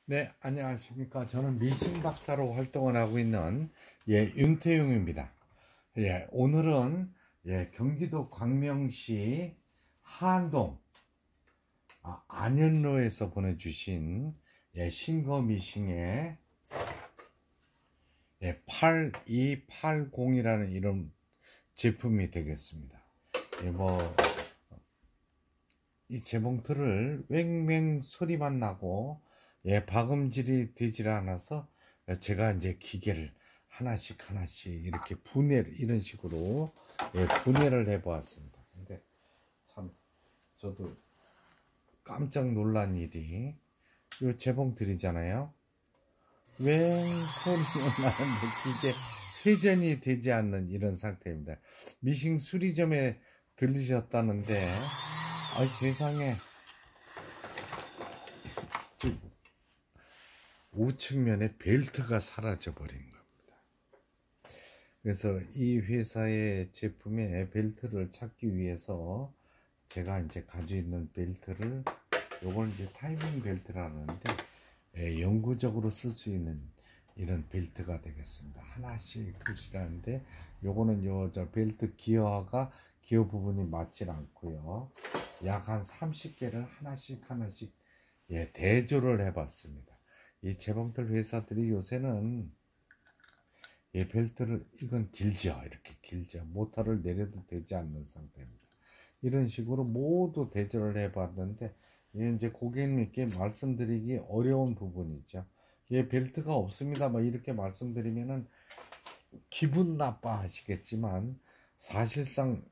네, 안녕하십니까. 저는 미신 박사로 활동을 하고 있는 윤태용입니다. 오늘은 경기도 광명시 하안동 안현로에서 보내주신 신거미싱의 8280이라는 이런 제품이 되겠습니다. 이 재봉틀을 왱왱 소리만 나고 박음질이 되질 않아서 제가 이제 기계를 하나씩 이렇게 분해를 이런 식으로 분해를 해 보았습니다. 근데 참 저도 깜짝 놀란 일이, 이 재봉틀이잖아요. 왱 소리가 나는데 기계 회전이 되지 않는 이런 상태입니다. 미싱 수리점에 들리셨다는데 세상에 우측면에 벨트가 사라져 버린 겁니다. 그래서 이 회사의 제품의 벨트를 찾기 위해서 제가 이제 가지고 있는 벨트를, 요걸 이제 타이밍 벨트라는데 영구적으로 쓸 수 있는 이런 벨트가 되겠습니다. 하나씩 표시라는데, 요거는 저 벨트 기어가 기어 부분이 맞질 않고요. 약 한 30개를 하나씩 대조를 해 봤습니다. 이 재봉틀 회사들이 요새는 이 벨트를, 이건 길죠. 이렇게 길죠. 모터를 내려도 되지 않는 상태입니다. 이런 식으로 모두 대조를 해 봤는데, 이제 고객님께 말씀드리기 어려운 부분이죠. 벨트가 없습니다 이렇게 말씀드리면은 기분 나빠 하시겠지만, 사실상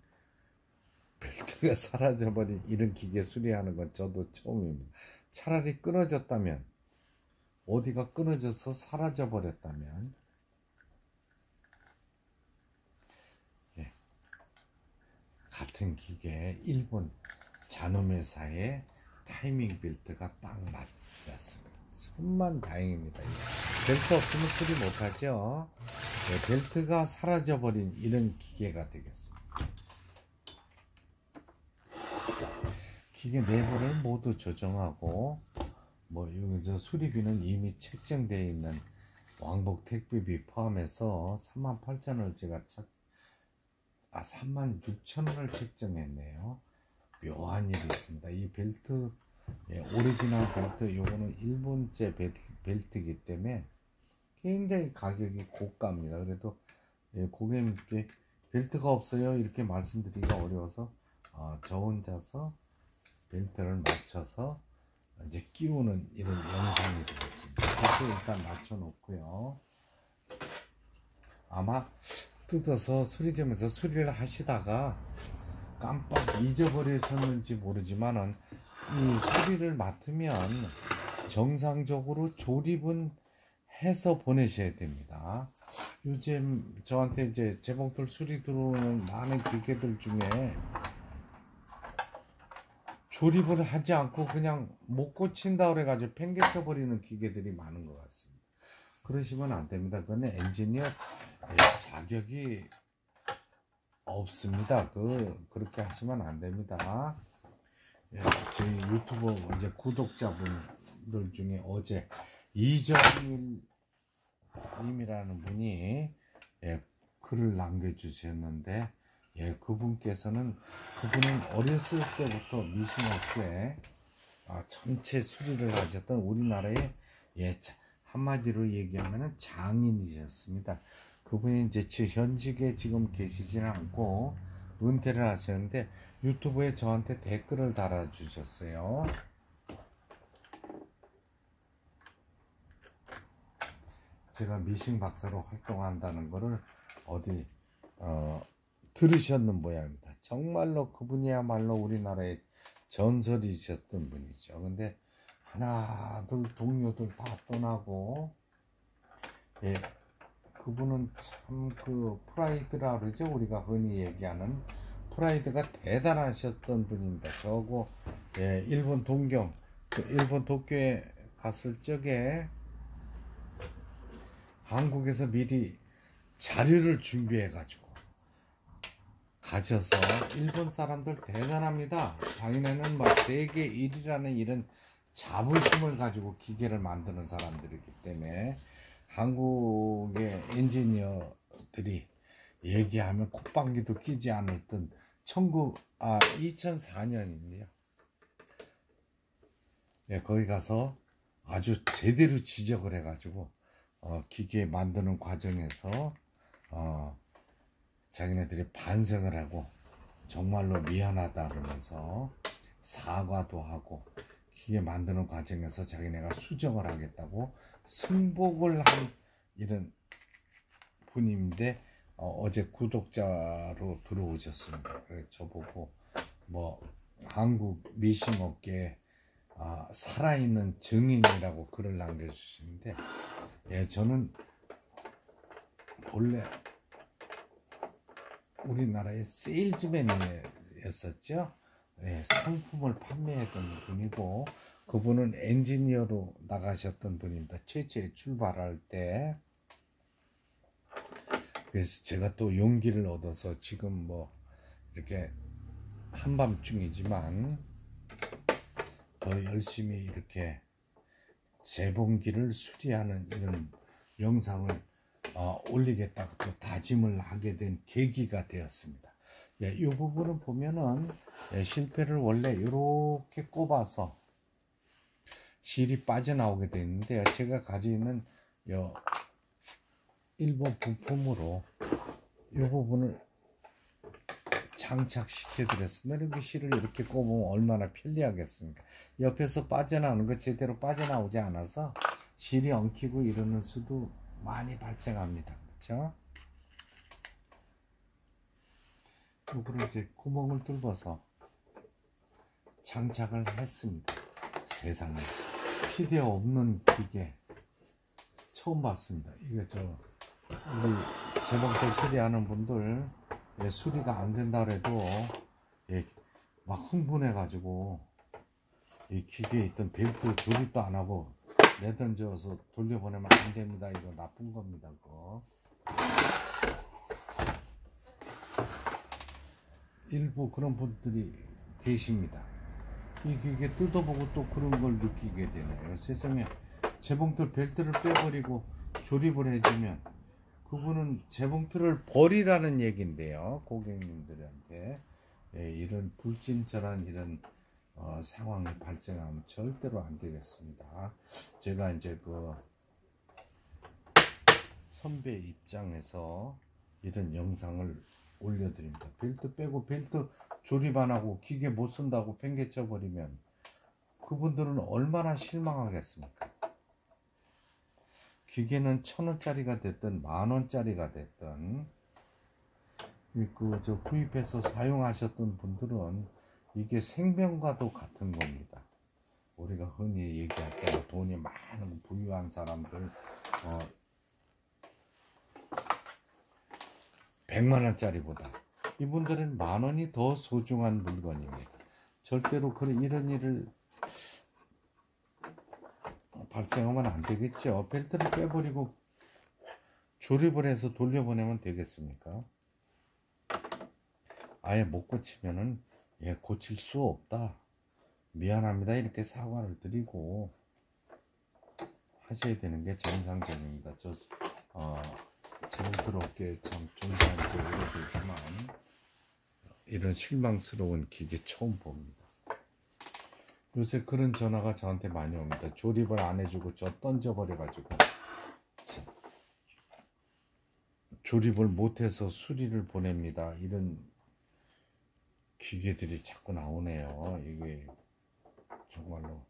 벨트가 사라져버린 이런 기계 수리하는 건 저도 처음입니다. 차라리 끊어졌다면, 어디가 끊어져서 사라져 버렸다면, 같은 기계에 일본 잔홈회사의 타이밍 벨트가 딱 맞았습니다. 천만 다행입니다. 벨트 없으면 수리 못하죠. 벨트가 사라져 버린 이런 기계가 되겠습니다. 기계 내부를 모두 조정하고, 여기서 수리비는 이미 책정되어 있는 왕복 택배비 포함해서 38,000원을 제가 36,000원을 책정했네요. 묘한 일이 있습니다. 이 벨트, 오리지널 벨트, 요거는 일본제 벨트이기 때문에 굉장히 가격이 고가입니다. 그래도 고객님께 벨트가 없어요 이렇게 말씀드리기가 어려워서 저 혼자서 벨트를 맞춰서 이제 끼우는 이런 영상이 되겠습니다. 벨트 일단 맞춰 놓고요. 아마 뜯어서 수리점에서 수리를 하시다가 깜빡 잊어버리셨는지 모르지만은, 이 수리를 맡으면 정상적으로 조립은 해서 보내셔야 됩니다. 요즘 저한테 이제 재봉틀 수리 들어오는 많은 기계들 중에 조립을 하지 않고 그냥 못 고친다 그래가지고 팽개쳐 버리는 기계들이 많은 것 같습니다. 그러시면 안 됩니다. 그거는 엔지니어 자격이 없습니다. 그렇게 하시면 안 됩니다. 저희 유튜브 이제 구독자분들 중에 어제 이정일 님이라는 분이 글을 남겨주셨는데, 그분은 어렸을 때부터 미싱업계 전체 수리를 하셨던 우리나라의 한마디로 얘기하면 장인이셨습니다. 그분이 이제 현직에 지금 계시지는 않고 은퇴를 하셨는데, 유튜브에 저한테 댓글을 달아주셨어요. 제가 미싱 박사로 활동한다는 거를 어디 들으셨는 모양입니다. 정말로 그분이야말로 우리나라의 전설이셨던 분이죠. 근데 하나 둘 동료들 다 떠나고, 그분은 참 프라이드라 그러죠. 우리가 흔히 얘기하는 프라이드가 대단하셨던 분입니다. 저거 일본 동경, 일본 도쿄에 갔을 적에 한국에서 미리 자료를 준비해 가지고 가셔서, 일본 사람들 대단합니다. 자기네는 막 세계 1위라는 이런 자부심을 가지고 기계를 만드는 사람들이기 때문에 한국의 엔지니어들이 얘기하면 콧방귀도 끼지 않았던 2004년입니다. 예, 거기 가서 아주 제대로 지적을 해가지고 기계 만드는 과정에서 자기네들이 반성을 하고 정말로 미안하다 그러면서 사과도 하고 기계 만드는 과정에서 자기네가 수정을 하겠다고 승복을 한 이런 분인데 어제 구독자로 들어오셨습니다. 그래서 저보고 뭐 한국 미싱 업계에 살아있는 증인이라고 글을 남겨주시는데, 예, 저는 본래 우리나라의 세일즈맨이었었죠. 예, 상품을 판매했던 분이고 그분은 엔지니어로 나가셨던 분입니다. 최초에 출발할 때. 그래서 제가 또 용기를 얻어서 지금 뭐 이렇게 한밤중이지만 더 열심히 이렇게 재봉기를 수리하는 이런 영상을 올리겠다고 또 다짐을 하게 된 계기가 되었습니다. 예, 이 부분을 보면은 실패를 원래 이렇게 꼽아서 실이 빠져나오게 되는데요. 제가 가지고 있는 일본 부품으로 이 부분을 장착시켜 드렸습니다. 이렇게 실을 이렇게 꼽으면 얼마나 편리하겠습니까? 옆에서 빠져나오는 거 제대로 빠져나오지 않아서 실이 엉키고 이러는 수도 많이 발생합니다. 그렇죠? 이거를 이제 구멍을 뚫어서 장착을 했습니다. 세상에 필요 없는 기계 처음 봤습니다. 이거 우리 재봉틀 수리하는 분들 수리가 안 된다 그래도 막 흥분해 가지고 이 기계에 있던 벨트 조립도 안 하고 내던져서 돌려보내면 안 됩니다. 이거 나쁜 겁니다. 그거. 일부 그런 분들이 계십니다. 이 기계 뜯어보고 또 그런 걸 느끼게 되네요. 세상에 재봉틀 벨트를 빼버리고 조립을 해주면 그분은 재봉틀을 버리라는 얘기인데요. 고객님들한테 이런 불친절한 이런 상황이 발생하면 절대로 안 되겠습니다. 제가 이제 그 선배 입장에서 이런 영상을 올려드립니다. 벨트 빼고 벨트 조립 안 하고 기계 못 쓴다고 팽개쳐 버리면 그분들은 얼마나 실망하겠습니까? 기계는 1,000원짜리가 됐든 10,000원짜리가 됐든 구입해서 사용하셨던 분들은 이게 생명과도 같은 겁니다. 우리가 흔히 얘기할 때 돈이 많은 부유한 사람들 100만원짜리보다 이분들은 10,000원이 더 소중한 물건입니다. 절대로 이런 일을 발생하면 안 되겠죠. 벨트를 빼버리고 조립을 해서 돌려보내면 되겠습니까? 아예 못 고치면은 고칠 수 없다, 미안합니다, 이렇게 사과를 드리고 하셔야 되는 게 정상적입니다. 재봉틀 업계에 참 존재한 지 오래되지만 이런 실망스러운 기계 처음 봅니다. 요새 그런 전화가 저한테 많이 옵니다. 조립을 안 해주고 저 던져버려 가지고 조립을 못해서 수리를 보냅니다. 이런 기계들이 자꾸 나오네요. 이게 정말로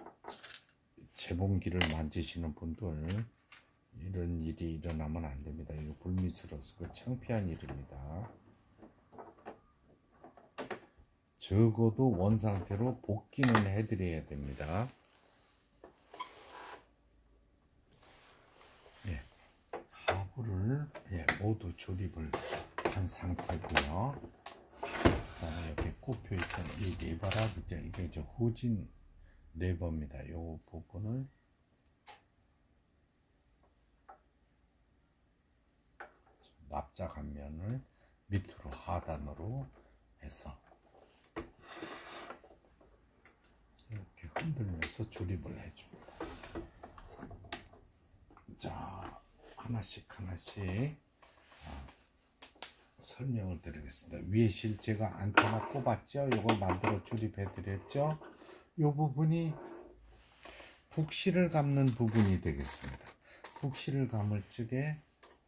재봉기를 만지시는 분들 이런 일이 일어나면 안 됩니다. 이거 불미스러워서 창피한 일입니다. 적어도 원상태로 복귀는 해드려야 됩니다. 하부를 모두 조립을 한 상태고요. 이렇게 꼽혀있던 이 레버라, 그죠? 이게 후진 레버입니다. 이 부분을 납작한 면을 밑으로 하단으로 해서 이렇게 흔들면서 조립을 해줍니다. 자, 하나씩 설명을 드리겠습니다. 위에 실제가 안테나 꼽았죠? 이걸 만들어 조립해 드렸죠? 이 부분이 북실을 감는 부분이 되겠습니다. 북실을 감을 적에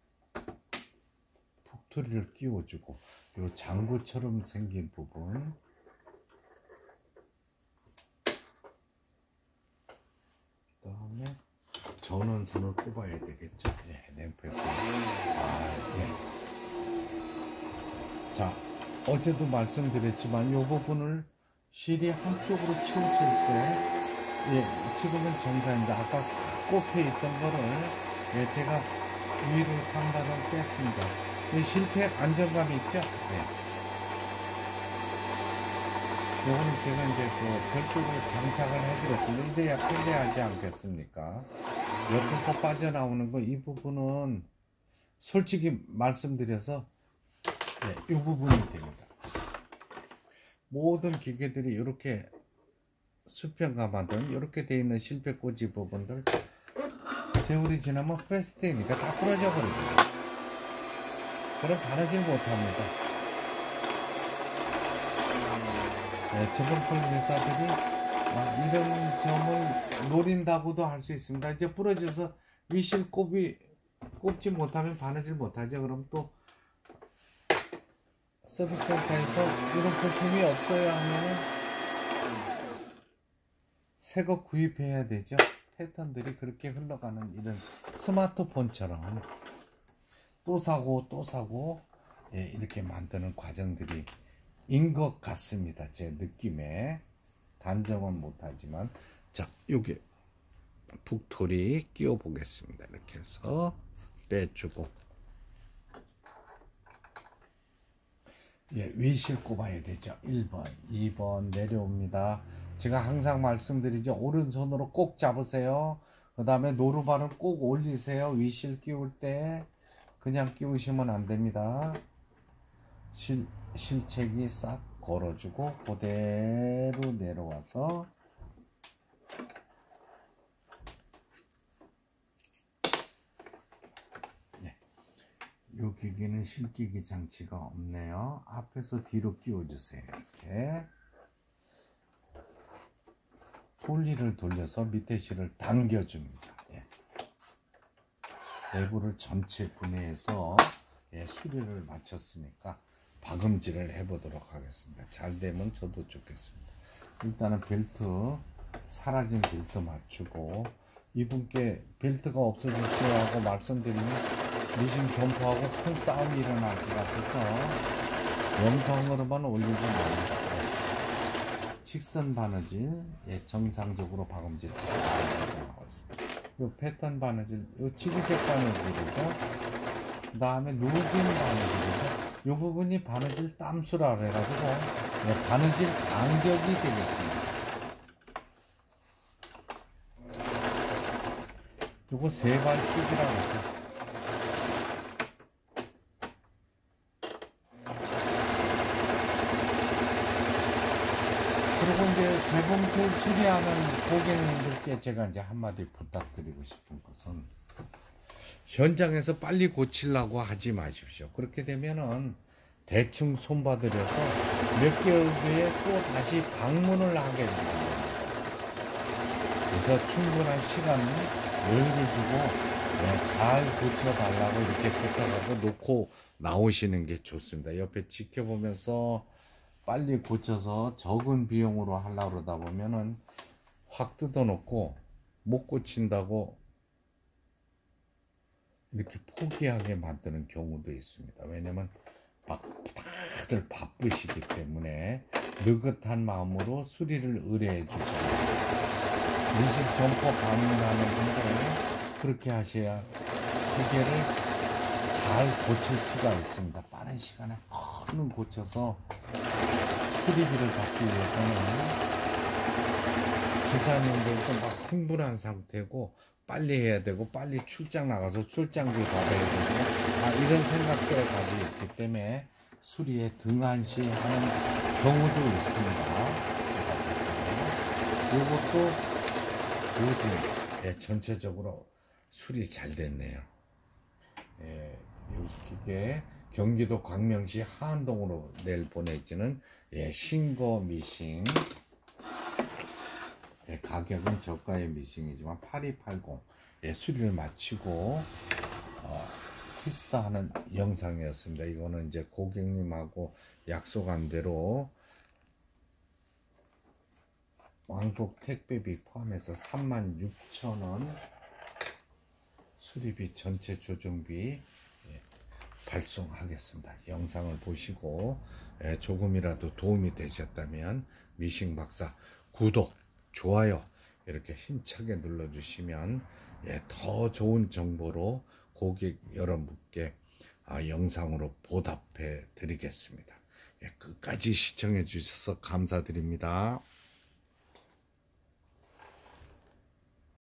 북토리를 끼워주고, 이 장구처럼 생긴 부분, 그 다음에 전원선을 꼽아야 되겠죠? 예, 램프에 꼽아. 예. 자, 어제도 말씀드렸지만 이 부분을 실이 한쪽으로 치우칠 때, 예, 지금은 정상인데 아까 꼽혀 있던 거를, 예, 제가 위로 상단을 뺐습니다. 이 실패 안정감이 있죠? 예. 요거는 제가 이제 별도로 장착을 해드렸습니다. 이래야 편리하지 않겠습니까? 옆에서 빠져나오는 거, 이 부분은 솔직히 말씀드려서, 예, 이 부분이 됩니다. 모든 기계들이 이렇게 수평감하든 이렇게 되어 있는 실패꽂이 부분들 세월이 지나면 프레스되니까 다 부러져 버립니다. 그럼 바르질 못합니다. 네, 저번판 회사들이 이런 점을 노린다고도 할 수 있습니다. 이제 부러져서 위실 꼽지 못하면 바르질 못하죠. 그럼 또 서비스센터에서 이런 부품이 없어요 하면은 새 거 구입해야 되죠. 패턴들이 그렇게 흘러가는 이런 스마트폰처럼 또 사고, 예, 이렇게 만드는 과정들이 인 것 같습니다. 제 느낌에. 단정은 못하지만. 자, 요게 북토리 끼워 보겠습니다. 이렇게 해서 빼주고, 예, 위실 꼽아야 되죠. 1번, 2번 내려옵니다. 제가 항상 말씀드리죠. 오른손으로 꼭 잡으세요. 그 다음에 노루발은 꼭 올리세요. 위실 끼울 때 그냥 끼우시면 안 됩니다. 실책이 싹 걸어주고 그대로 내려와서, 예, 요 기기는 실기기 장치가 없네요. 앞에서 뒤로 끼워주세요. 이렇게 돌리를 돌려서 밑에 실을 당겨줍니다. 예. 내부를 전체 분해해서, 예, 수리를 마쳤으니까 박음질을 해보도록 하겠습니다. 잘 되면 저도 좋겠습니다. 일단은 벨트, 사라진 벨트 맞추고, 이분께 벨트가 없어졌어요 하고 말씀드리면 미싱 점프하고 큰 싸움이 일어날 것 같아서 영상으로만 올리지 말고 직선 바느질, 예, 정상적으로 박음질 잘 나오고 있습니다. 요 패턴 바느질, 요 치기색 바느질이죠. 그 다음에 누진 바느질이죠. 요 부분이 바느질 땀수라 그래가지고, 예, 바느질 간격이 되겠습니다. 요거 세발찍이라고 하죠. 그리고 이제 재봉틀 수리하는 고객님들께 제가 이제 한마디 부탁드리고 싶은 것은, 현장에서 빨리 고치려고 하지 마십시오. 그렇게 되면은 대충 손봐드려서 몇 개월 뒤에 또 다시 방문을 하게 됩니다. 그래서 충분한 시간, 여유를 두고, 네, 잘 고쳐달라고 이렇게 부탁하고 놓고 나오시는 게 좋습니다. 옆에 지켜보면서 빨리 고쳐서 적은 비용으로 하려고 그러다 보면은 확 뜯어놓고 못 고친다고 이렇게 포기하게 만드는 경우도 있습니다. 왜냐면 막 다들 바쁘시기 때문에 느긋한 마음으로 수리를 의뢰해 주시고, 미식 점포 방문하는 분들은 그렇게 하셔야 기계를 잘 고칠 수가 있습니다. 빠른 시간에 얼른 고쳐서 수리비를 받기 위해서는 기사님들도 막 흥분한 상태고 빨리 해야 되고 빨리 출장 나가서 출장비 받아야 되고 이런 생각들을 가지고 있기 때문에 수리에 등한시하는 경우도 있습니다. 이것도 모두 예, 전체적으로 수리 잘 됐네요. 예, 이게 경기도 광명시 하안동으로 내일 보내지는 예, 신거 미싱. 예, 가격은 저가의 미싱이지만 8280 예, 수리를 마치고 테스트하는 영상이었습니다. 이거는 이제 고객님하고 약속한 대로 왕복 택배비 포함해서 36,000원 수리비 전체 조정비 예, 발송하겠습니다. 영상을 보시고 예, 조금이라도 도움이 되셨다면 미싱 박사 구독, 좋아요 이렇게 힘차게 눌러주시면 예, 더 좋은 정보로 고객 여러분께 영상으로 보답해 드리겠습니다. 예, 끝까지 시청해 주셔서 감사드립니다.